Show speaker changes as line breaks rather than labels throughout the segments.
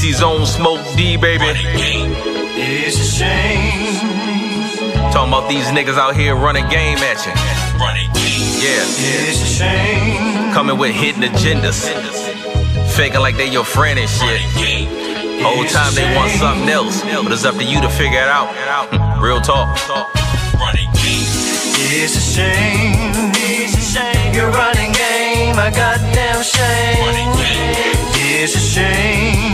Easy's own Smoke D, baby.
It's a shame.
Talking about these niggas out here running game at you. Yeah.
It's a shame.
Coming with hidden agendas. Faking like they your friend and shit. Whole time they want something else, but it's up to you to figure it out. Real talk.
It's a shame. You're running game, a goddamn shame. It's a shame.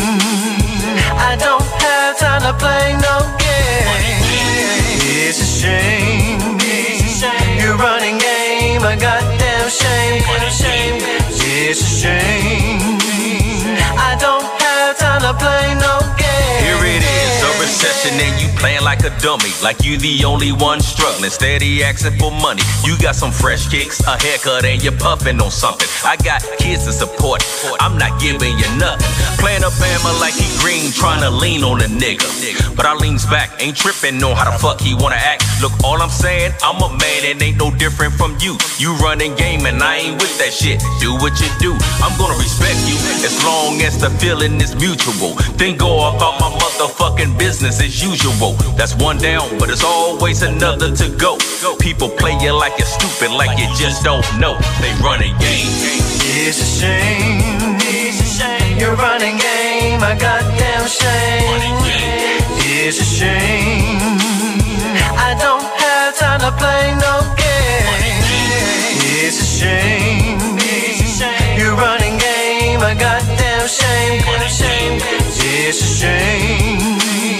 I don't have time to play no game. It's a shame. You're running game, a goddamn shame. It's a shame. I don't have time to play no game.
Here it is, a recession and you playing like a dummy, like you the only one struggling, steady asking for money. You got some fresh kicks, a haircut, and you're puffing on something. I got kids to support, I'm not giving you nothing. Playing a bama like he green, trying to lean on a nigga, but I leans back, ain't tripping on how the fuck he wanna act. Look, all I'm saying, I'm a man and ain't no different from you. You running game and I ain't with that shit. Do what you do, I'm gonna respect you as long as the feeling is mutual. Then go about my motherfucking business as usual. That's one down, but it's always another to go. People play you like you're stupid, like you just don't know. They running game.
It's a shame. You're running game, a goddamn shame. It's a shame. I don't have time to play no game. It's a shame. You're running game, a goddamn shame. It's a shame.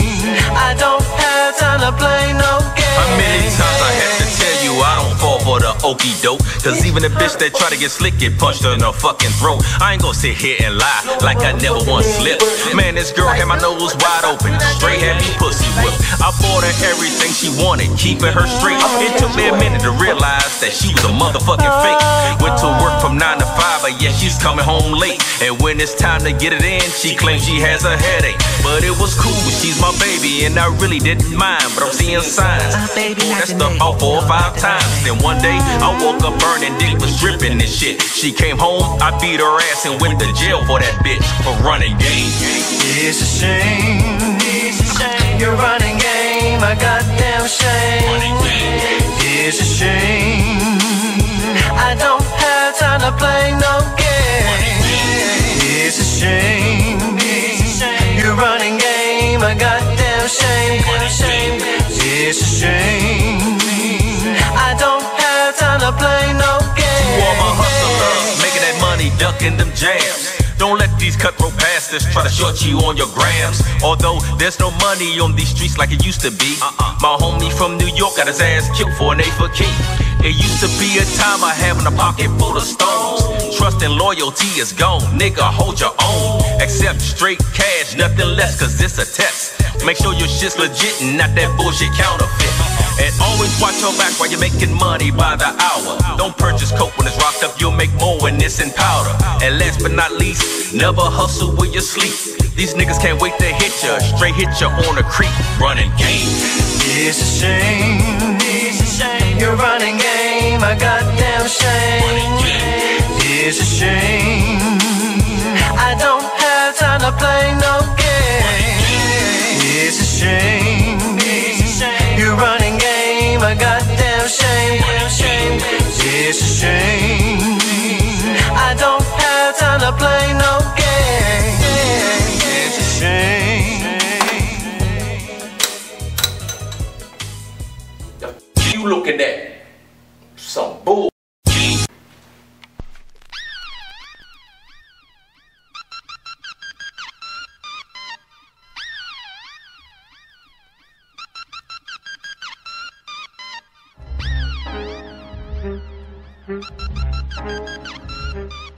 I don't have time to play no game.
How many times I have to tell you I don't fall for the okie doke? Cause even a bitch that try to get slick get punched in her fucking throat. I ain't gonna sit here and lie like I never once slipped. Man, this girl had my nose wide open, straight had me pussy whipped. I bought her everything she wanted, keeping her straight. It took me a minute to realize that she was a motherfucking fake. Went to work from 9 to 5, but yeah, she's coming home late. And when it's time to get it in, she claims she has a headache. But it was cool, she's my baby, and I really didn't mind. But I'm seeing signs, that stuff out 4 or 5 times. Then one day, I woke up burning, dick was dripping and shit. She came home, I beat her ass and went to jail for that bitch, for running game.
It's a shame. You're running game, a goddamn shame. It's a shame. I don't have time to play no game. It's a shame. You're running game, a goddamn shame. It's a shame. I don't have time to play no game.
To all my hustlers, making that money, ducking them jams. Don't let these cutthroat bastards try to short you on your grams. Although there's no money on these streets like it used to be. My homie from New York got his ass killed for an A for key. It used to be a time I having a pocket full of stones. Trust and loyalty is gone, nigga, hold your own. Accept straight cash, nothing less, cause it's a test. Make sure your shit's legit and not that bullshit counterfeit. And always watch your back while you're making money by the hour. Don't purchase coke when it's rocked up, you'll make more when it's in powder. And last but not least, never hustle when you sleep. These niggas can't wait to hit ya, straight hit ya on a creep. Running game.
It's a shame. You're running game, a goddamn shame. It's a shame. I don't have time to play no game. It's a shame. You're running game, a goddamn shame. It's a shame. I don't have time to play no game. It's a shame.
You looking at some bull.
Mm-hmm.